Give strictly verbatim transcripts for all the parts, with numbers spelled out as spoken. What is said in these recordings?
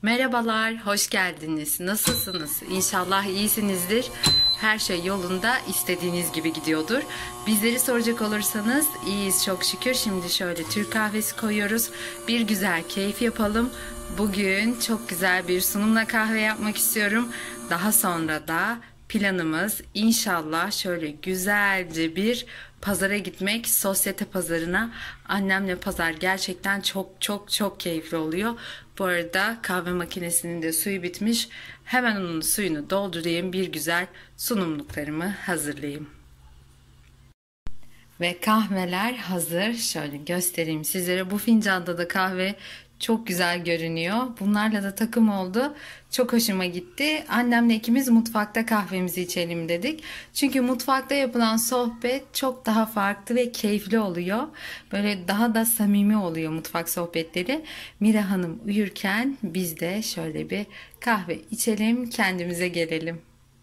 Merhabalar, hoş geldiniz. Nasılsınız? İnşallah iyisinizdir. Her şey yolunda, istediğiniz gibi gidiyordur. Bizleri soracak olursanız iyiyiz çok şükür. Şimdi şöyle Türk kahvesi koyuyoruz. Bir güzel keyif yapalım. Bugün çok güzel bir sunumla kahve yapmak istiyorum. Daha sonra da planımız inşallah şöyle güzelce bir pazara gitmek, sosyete pazarına. Annemle pazar gerçekten çok çok çok keyifli oluyor. Bu arada kahve makinesinin de suyu bitmiş. Hemen onun suyunu doldurayım, bir güzel sunumluklarımı hazırlayayım. Ve kahveler hazır. Şöyle göstereyim sizlere. Bu fincanda da kahve çok güzel görünüyor. Bunlarla da takım oldu. Çok hoşuma gitti. Annemle ikimiz mutfakta kahvemizi içelim dedik. Çünkü mutfakta yapılan sohbet çok daha farklı ve keyifli oluyor. Böyle daha da samimi oluyor mutfak sohbetleri. Mira Hanım uyurken biz de şöyle bir kahve içelim, kendimize gelelim.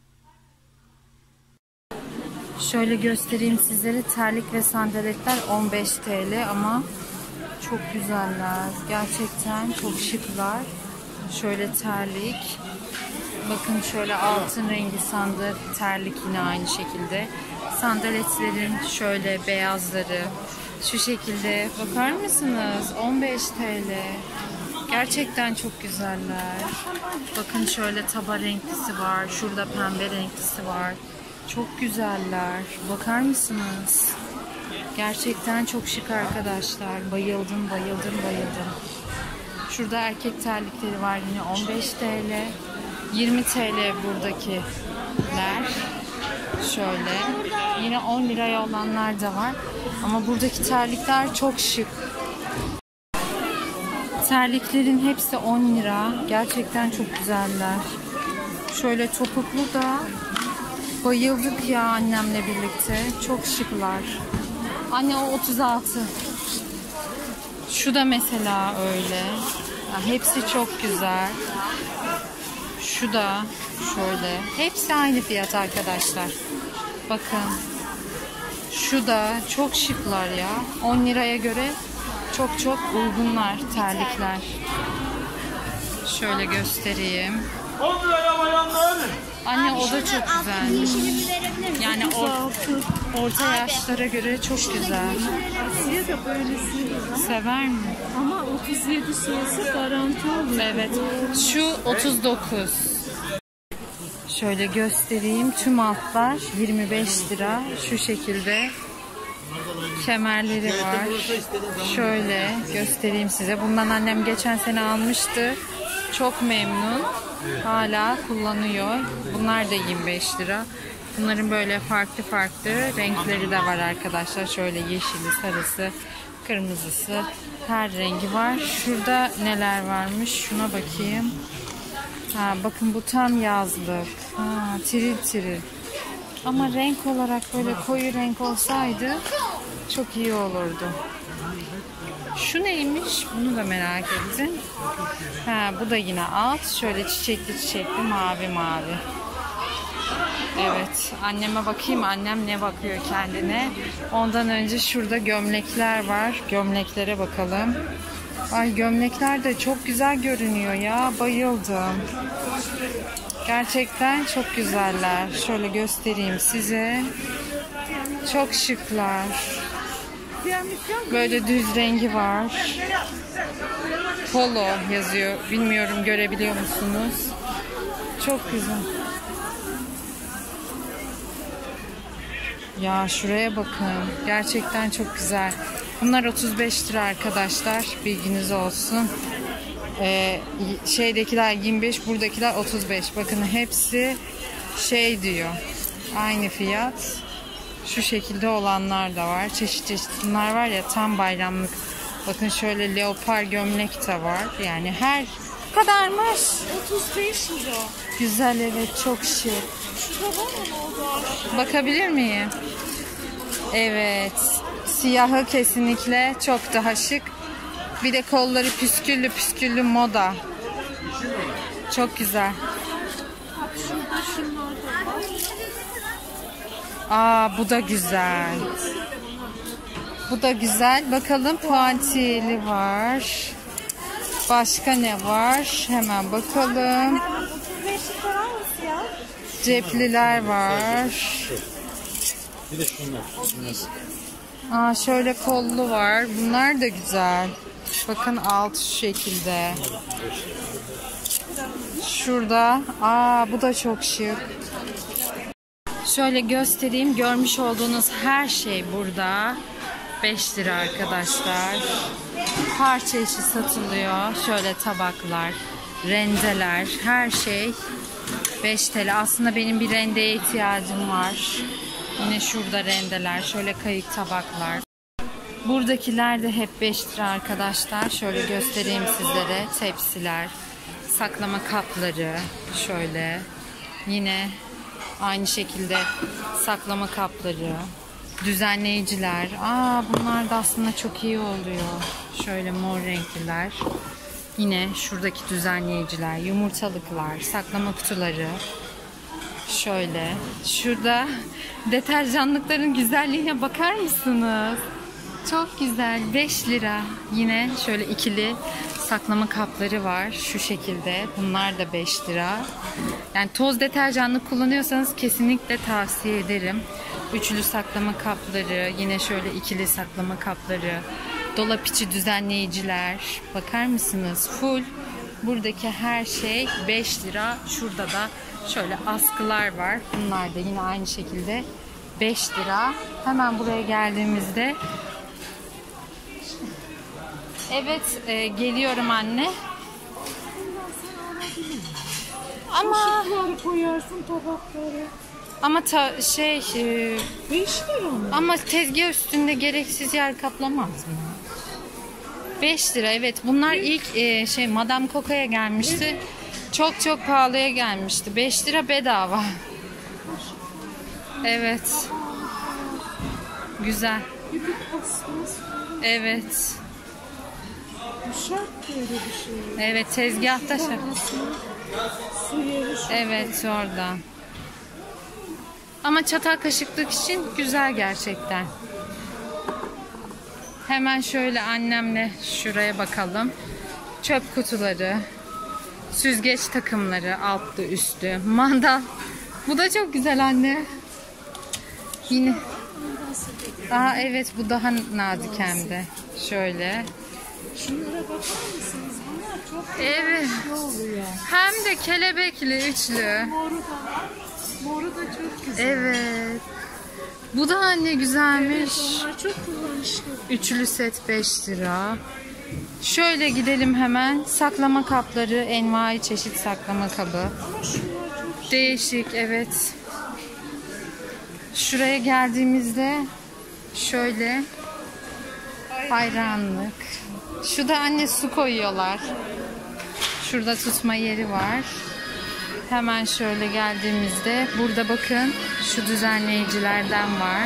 Şöyle göstereyim sizlere. Terlik ve sandaletler on beş TL ama çok güzeller. Gerçekten çok şıklar. Şöyle terlik. Bakın şöyle altın rengi sandalet, terlik yine aynı şekilde. Sandaletlerin şöyle beyazları. Şu şekilde. Bakar mısınız? on beş TL. Gerçekten çok güzeller. Bakın şöyle taba renklisi var. Şurada pembe renklisi var. Çok güzeller. Bakar mısınız? Gerçekten çok şık arkadaşlar. Bayıldım, bayıldım, bayıldım. Şurada erkek terlikleri var yine on beş TL. yirmi TL buradakiler. Şöyle. Yine on liraya olanlar da var. Ama buradaki terlikler çok şık. Terliklerin hepsi on lira. Gerçekten çok güzeller. Şöyle topuklu da bayıldık ya annemle birlikte. Çok şıklar. Anne o otuz altı. Şu da mesela öyle. Ya hepsi çok güzel. Şu da şöyle. Hepsi aynı fiyat arkadaşlar. Bakın. Şu da çok şıklar ya. on liraya göre çok çok uygunlar terlikler. Şöyle göstereyim. on liraya bayanlar. Anne o da çok güzel. Yani or orta yaşlara göre çok güzel. Asiye de böylesini Sever mi? ama otuz yedi sonrası garanti oluyor. Evet. Şu otuz dokuz. Şöyle göstereyim. Tüm altlar yirmi beş lira. Şu şekilde kemerleri var. Şöyle göstereyim size. Bundan annem geçen sene almıştı. Çok memnun. Hala kullanıyor. Bunlar da yirmi beş lira. Bunların böyle farklı farklı renkleri de var arkadaşlar. Şöyle yeşili, sarısı, kırmızısı, her rengi var. Şurada neler varmış? Şuna bakayım. Ha, bakın bu tam yazlık. Ha, tiril tiril. Ama renk olarak böyle koyu renk olsaydı çok iyi olurdu. Şu neymiş? Bunu da merak ettim. Ha, bu da yine alt. Şöyle çiçekli çiçekli mavi mavi. Evet. Anneme bakayım. Annem ne bakıyor kendine. Ondan önce şurada gömlekler var. Gömleklere bakalım. Ay gömlekler de çok güzel görünüyor ya. Bayıldım. Gerçekten çok güzeller. Şöyle göstereyim size. Çok şıklar. Böyle düz rengi var. Polo yazıyor. Bilmiyorum görebiliyor musunuz? Çok güzel. Ya şuraya bakın. Gerçekten çok güzel. Bunlar otuz beş lira arkadaşlar. Bilginiz olsun. Ee, şeydekiler yirmi beş, buradakiler otuz beş. Bakın hepsi şey diyor. Aynı fiyat. Şu şekilde olanlar da var. Çeşit çeşit bunlar var ya, tam bayramlık. Bakın şöyle leopar gömlek de var. Yani her kadarmış. otuz beş lira. Güzel, evet, çok şık. Şurada var mı o da? Bakabilir miyim? Evet. Siyahı kesinlikle çok daha şık. Bir de kolları püsküllü püsküllü moda. Çok güzel. Şurada şunlar da var. Aa, bu da güzel. Bu da güzel. Bakalım puantiyeli var. Başka ne var? Hemen bakalım. Cepliler var. Bir de şunlar. Aa, şöyle kollu var. Bunlar da güzel. Bakın alt şu şekilde. Şurada. Aa, bu da çok şık. Şöyle göstereyim. Görmüş olduğunuz her şey burada. beş lira arkadaşlar. Parça işi satılıyor. Şöyle tabaklar, rendeler, her şey beş T L. Aslında benim bir rendeye ihtiyacım var. Yine şurada rendeler, şöyle kayık tabaklar. Buradakiler de hep beş lira arkadaşlar. Şöyle göstereyim sizlere. Tepsiler, saklama kapları, şöyle. Yine aynı şekilde saklama kapları, düzenleyiciler. Aa, bunlar da aslında çok iyi oluyor. Şöyle mor renkliler. Yine şuradaki düzenleyiciler, yumurtalıklar, saklama kutuları. Şöyle. Şurada deterjanlıkların güzelliğine bakar mısınız? Çok güzel. beş lira. Yine şöyle ikili saklama kapları var. Şu şekilde. Bunlar da beş lira. Yani toz deterjanlık kullanıyorsanız kesinlikle tavsiye ederim. Üçlü saklama kapları. Yine şöyle ikili saklama kapları. Dolap içi düzenleyiciler. Bakar mısınız? Full. Buradaki her şey beş lira. Şurada da şöyle askılar var. Bunlar da yine aynı şekilde beş lira. Hemen buraya geldiğimizde evet, e, geliyorum anne. Ama Kaşıkları koyarsın, tabakları. ama ta, şey e, beş lira mı? ama tezgah üstünde gereksiz yer kaplamaz mı? beş lira, evet. Bunlar ilk e, şey Madame Coco'ya gelmişti. Çok çok pahalıya gelmişti. beş lira bedava. Evet. Güzel. Evet. Şart böyle bir şey. Evet, tezgahta şey. Su yeri şu. Evet, oradan. Ama çatal kaşıklık için güzel gerçekten. Hemen şöyle annemle şuraya bakalım. Çöp kutuları, süzgeç takımları, altlı üstlü, mandal. Bu da çok güzel anne. Yine. Aa, evet, bu daha nazik hem de. Şöyle. Şunlara bakar mısınız? Bunlar çok Evet. güzel oluyor. Hem de kelebekli, üçlü. Moru da var. Moru da çok güzel. Evet. Bu da anne güzelmiş. Onlar çok kullanışlı. Üçlü set beş lira. Şöyle gidelim hemen. Saklama kapları, envai çeşit saklama kabı. Ama şunlar çok Değişik, evet. Şuraya geldiğimizde şöyle hayranlık. Şu da anne su koyuyorlar. Şurada tutma yeri var. Hemen şöyle geldiğimizde burada bakın şu düzenleyicilerden var.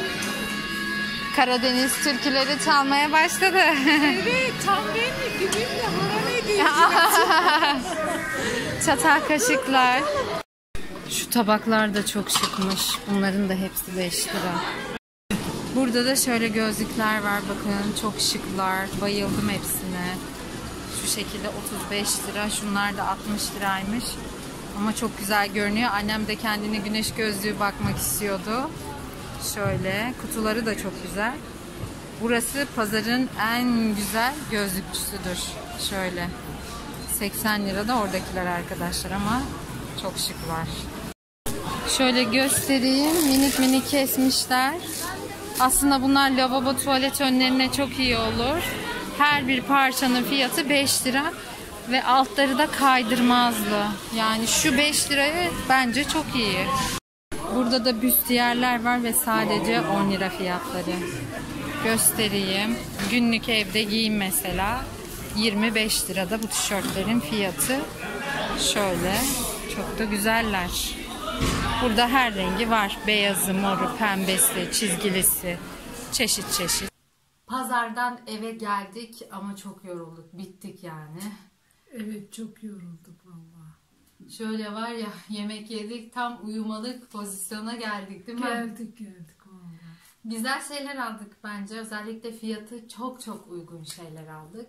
Karadeniz türküleri çalmaya başladı. Evet, tam benim gibiyim de haram edeyim. Çatal kaşıklar. Şu tabaklar da çok şıkmış. Bunların da hepsi beş lira. Burada da şöyle gözlükler var. Bakın çok şıklar. Bayıldım hepsine. Şu şekilde otuz beş lira. Şunlar da altmış liraymış. Ama çok güzel görünüyor. Annem de kendine güneş gözlüğü bakmak istiyordu. Şöyle. Kutuları da çok güzel. Burası pazarın en güzel gözlükçüsüdür. Şöyle. seksen lira da oradakiler arkadaşlar ama çok şıklar. Şöyle göstereyim. Minik minik kesmişler. Aslında bunlar lavabo tuvalet önlerine çok iyi olur. Her bir parçanın fiyatı beş lira ve altları da kaydırmazlı. Yani şu beş liraya bence çok iyi. Burada da büstiyerler var ve sadece on lira fiyatları. Göstereyim. Günlük evde giyim mesela. yirmi beş lirada bu tişörtlerin fiyatı. Şöyle. Çok da güzeller. Burada her rengi var. Beyazı, moru, pembesi, çizgilisi. Çeşit çeşit. Pazardan eve geldik ama çok yorulduk. Bittik yani. Evet, çok yorulduk vallahi. Şöyle var ya, yemek yedik, tam uyumalık pozisyona geldik değil mi? Geldik geldik vallahi. Güzel şeyler aldık bence. Özellikle fiyatı çok çok uygun şeyler aldık.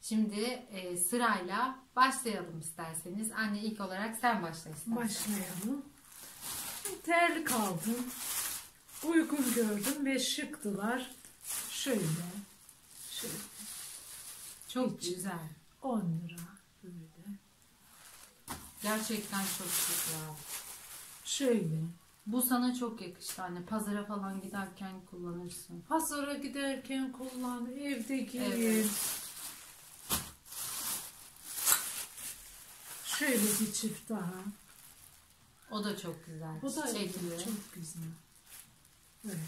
Şimdi e, sırayla başlayalım isterseniz. Anne ilk olarak sen başla istersen. Başlayalım. Terlik aldım. Uygun gördüm ve şıktılar. Şöyle. Şöyle. Çok Hiç. güzel. on lira. Böyle. Gerçekten çok güzel. Şöyle. Bu sana çok yakıştı anne. Pazara falan giderken kullanırsın. Pazara giderken kullan. Evde giyin. Evet. Şöyle bir çift daha. O da çok güzel. Bu da Çiçekli. çok güzel. Böyle.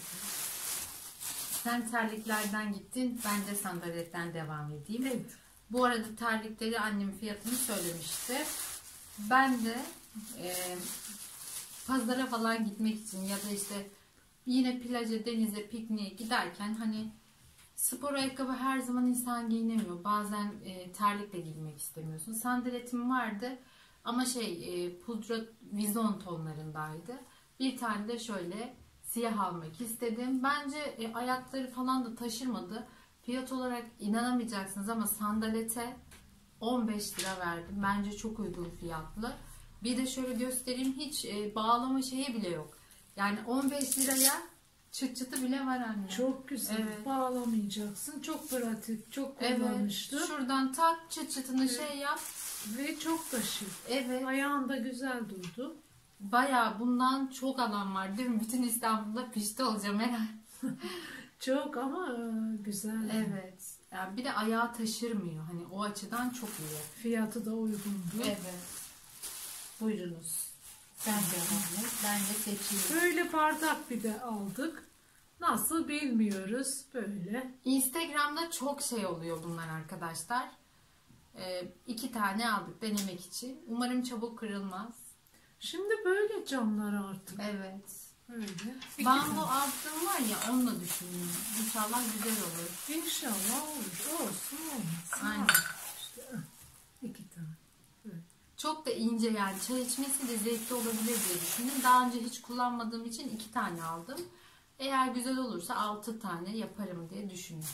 Sen terliklerden gittin. Ben de sandaletten devam edeyim. Evet. Bu arada terlikleri annem fiyatını söylemişti. Ben de e, pazara falan gitmek için ya da işte yine plaja, denize, pikniğe giderken hani spor ayakkabı her zaman insan giyinemiyor. Bazen e, terlikle giymek istemiyorsun. Sandaletim vardı ama şey e, pudra vizon tonlarındaydı. Bir tane de şöyle siyah almak istedim. Bence e, ayakları falan da taşırmadı. Fiyat olarak inanamayacaksınız ama sandalete on beş lira verdim. Bence çok uygun fiyatlı. Bir de şöyle göstereyim, hiç e, bağlama şeyi bile yok. Yani on beş liraya çıt çıtı bile var anne. Çok güzel. Evet. Bağlamayacaksın. Çok pratik. Çok Evet. kullanışlı. Şuradan tak çıt çıtını şey yap. Ve çok da şık. Evet. Ayağında güzel durdu. Bayağı bundan çok alan var değil mi? Bütün İstanbul'da pişti olacağım herhalde. Çok ama e, güzel. Evet. Yani bir de ayağı taşırmıyor. Hani o açıdan çok iyi. Fiyatı da uygundu. Evet. Buyurunuz. Sen devam et. Ben de seçeyim. Böyle bardak bir de aldık. Nasıl bilmiyoruz. Böyle. Instagram'da çok şey oluyor bunlar arkadaşlar. Ee, iki tane aldık denemek için. Umarım çabuk kırılmaz. Şimdi böyle camlar artık. Evet. Böyle. İki Bambu tane. aldığım var ya, onunla düşünüyorum. İnşallah güzel olur. İnşallah olur. Olsun olmasın. Aynen. İşte, iki tane. Böyle. Çok da ince, yani çay içmesi de zevkli olabilir diye düşündüm. Daha önce hiç kullanmadığım için iki tane aldım. Eğer güzel olursa altı tane yaparım diye düşünüyorum.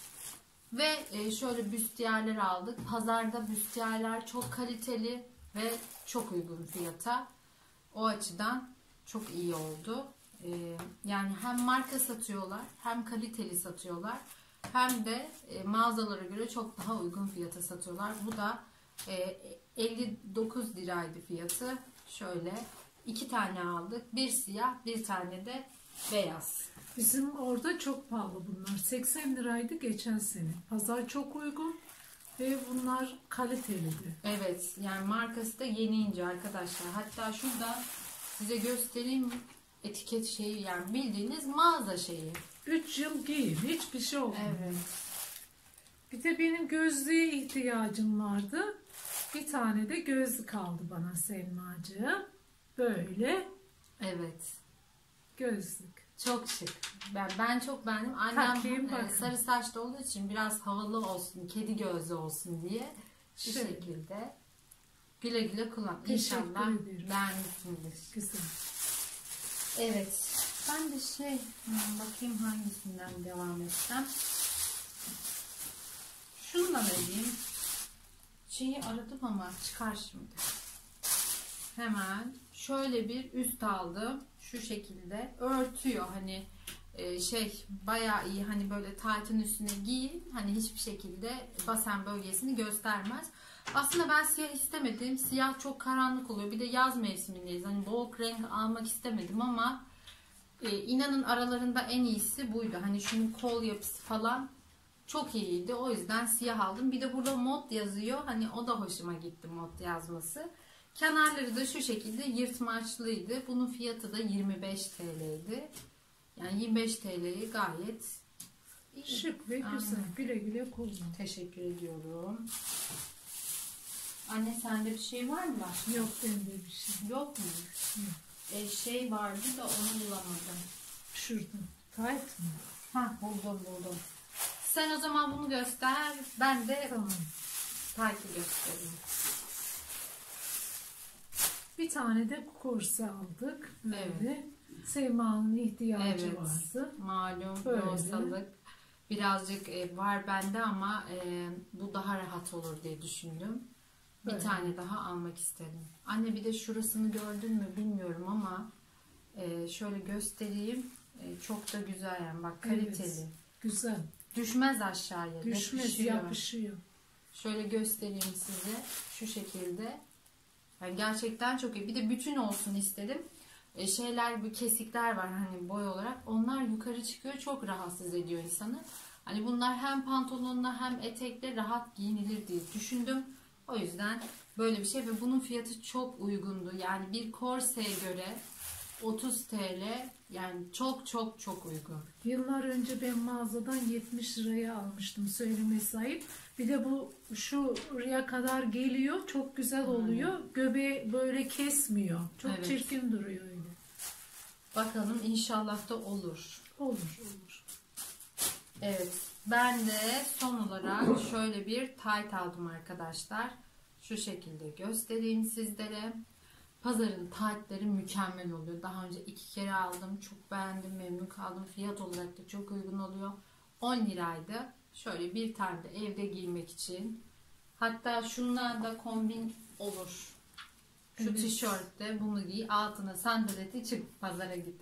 Ve şöyle büstiyerler aldık. Pazarda büstiyerler çok kaliteli ve çok uygun fiyata. O açıdan çok iyi oldu. Yani hem marka satıyorlar, hem kaliteli satıyorlar, hem de mağazalara göre çok daha uygun fiyata satıyorlar. Bu da elli dokuz liraydı fiyatı. Şöyle iki tane aldık. Bir siyah, bir tane de beyaz. Bizim orada çok pahalı bunlar. seksen liraydı geçen sene. Pazar çok uygun ve bunlar kalitelidir. Evet, yani markası da yeni ince arkadaşlar. Hatta şurada size göstereyim, etiket şeyi, yani bildiğiniz mağaza şeyi. üç yıl giyin, hiçbir şey olmuyor. Evet. Bir de benim gözlüğe ihtiyacım vardı. Bir tane de gözlük kaldı bana Selmacığım. Böyle Evet. gözlük. Çok şık. Ben ben çok beğendim. Annem Takayım e, bakın. sarı saçlı olduğu için biraz havalı olsun, kedi gözlü olsun diye bu Şöyle. şekilde güle güle kullan. Teşekkür İnşallah ederim. beğenmişsindir. Güzel. Evet. Ben de şey hmm, bakayım hangisinden devam etsem. Şundan alayım. Şeyi aradım ama çıkar şimdi. Hemen şöyle bir üst aldım. Şu şekilde örtüyor, hani e, şey bayağı iyi, hani böyle taytın üstüne giyin, hani hiçbir şekilde basen bölgesini göstermez. Aslında ben siyah istemedim. Siyah çok karanlık oluyor. Bir de yaz mevsimindeyiz. Hani boğuk renk almak istemedim ama e, inanın aralarında en iyisi buydu. Hani şunun kol yapısı falan çok iyiydi. O yüzden siyah aldım. Bir de burada mod yazıyor. Hani o da hoşuma gitti, mod yazması. Kenarları da şu şekilde yırtmaçlıydı. Bunun fiyatı da yirmi beş T L'ydi. Yani yirmi beş T L'yi gayet iyi. Şık ve Aynen. güzel. Güle güle kullan. Teşekkür ediyorum. Anne sende bir şey var mı? Yok bende bir şey. Yok mu? E, şey vardı da onu bulamadım. Şurada. Tayt mı? Ha, buldum buldum. Sen o zaman bunu göster. Ben de Tamam. takip göstereyim. Bir tane de korse aldık. Böyle. Evet. Sevma'nın ihtiyacı Evet. vardı. Malum Böyle. loğusalık. birazcık e, var bende ama e, bu daha rahat olur diye düşündüm. Bir Evet. tane daha almak istedim. Anne bir de şurasını gördün mü bilmiyorum ama e, şöyle göstereyim. E, çok da güzel yani bak kaliteli. Evet, güzel. Düşmez aşağıya. Düşmez, yapışıyor. yapışıyor. Şöyle göstereyim size. Şu şekilde. Yani gerçekten çok iyi. Bir de bütün olsun istedim. E, şeyler, bu kesikler var hani boy olarak. Onlar yukarı çıkıyor. Çok rahatsız ediyor insanı. Hani bunlar hem pantolonla hem etekle rahat giyinilir diye düşündüm. O yüzden böyle bir şey ve bunun fiyatı çok uygundu. Yani bir korseye göre otuz TL, yani çok çok çok uygun. Yıllar önce ben mağazadan yetmiş liraya almıştım, söylemesi ayıp. Bir de bu şuraya kadar geliyor, çok güzel oluyor. Göbeği böyle kesmiyor. Çok Evet. çirkin duruyor öyle. Bakalım inşallah da olur. Olur, olur. Evet, ben de son olarak şöyle bir tayt aldım arkadaşlar. Şu şekilde göstereyim sizlere. Pazarın taytları mükemmel oluyor. Daha önce iki kere aldım. Çok beğendim, memnun kaldım. Fiyat olarak da çok uygun oluyor. on liraydı. Şöyle bir tane de evde giymek için. Hatta şunlar da kombin olur. Şu Evet. tişörtte bunu giy, altına sandaleti çık, pazara git.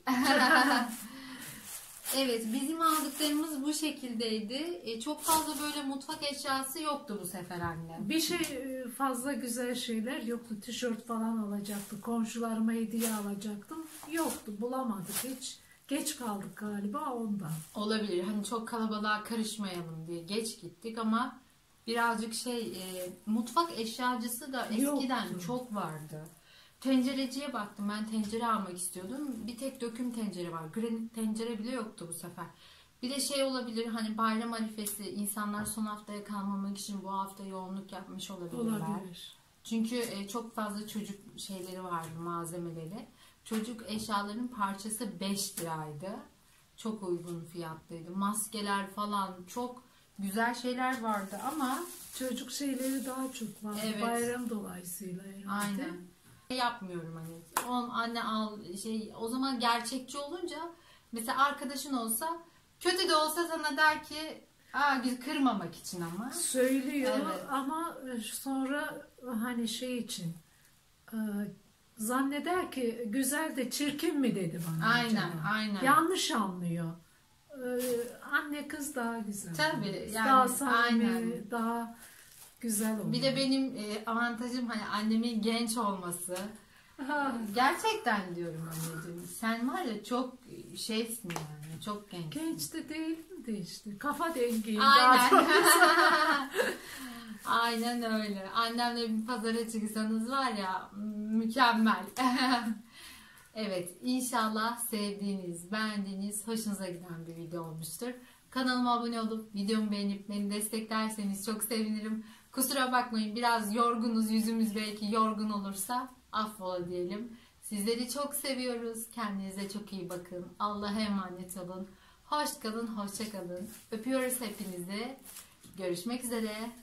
Evet, bizim aldıklarımız bu şekildeydi. E, çok fazla böyle mutfak eşyası yoktu bu sefer anne. Bir şey fazla güzel şeyler yoktu. Tişört falan alacaktı. Komşularıma hediye alacaktım. Yoktu, bulamadık hiç. Geç kaldık galiba ondan. Olabilir. Hani çok kalabalığa karışmayalım diye geç gittik ama birazcık şey e, mutfak eşyacısı da eskiden Yoktu. çok vardı. Tencereciye baktım. Ben tencere almak istiyordum. Bir tek döküm tencere var. Granit tencere bile yoktu bu sefer. Bir de şey olabilir, hani bayram arifesi, insanlar son haftaya kalmamak için bu hafta yoğunluk yapmış olabilirler. Olabilir. Çünkü e, çok fazla çocuk şeyleri vardı, malzemeleri. Çocuk eşyaların parçası beş liraydı. Çok uygun fiyatlıydı. Maskeler falan, çok güzel şeyler vardı ama Çocuk şeyleri daha çok var. Evet. Bayram dolayısıyla herhalde. aynen. Şey yapmıyorum hani. Oğlum anne al şey, o zaman gerçekçi olunca mesela arkadaşın olsa kötü de olsa sana der ki aa, biz kırmamak için ama. Söylüyor Evet. ama sonra hani şey için e, zanneder ki güzel de çirkin mi dedi bana. Aynen, acaba? aynen. Yanlış anlıyor. E, anne kız daha güzel. Tabii, yani, daha samimi, aynen. daha güzel oluyor. Bir de benim e, avantajım hani annemin genç olması. Ha, Gerçekten diyorum anneciğim. Sen var ya çok şeysin yani. Çok gençsin. genç de değilim de işte. Kafa dengeyim. Aynen. daha Aynen öyle. Annemle bir pazara çıksanız var ya mükemmel. Evet, inşallah sevdiğiniz, beğendiğiniz, hoşunuza giden bir video olmuştur. Kanalıma abone olup videomu beğenip beni desteklerseniz çok sevinirim. Kusura bakmayın, biraz yorgunuz, yüzümüz belki yorgun olursa affola diyelim. Sizleri çok seviyoruz. Kendinize çok iyi bakın. Allah'a emanet olun. Hoş kalın, hoşça kalın. Öpüyoruz hepinizi. Görüşmek üzere.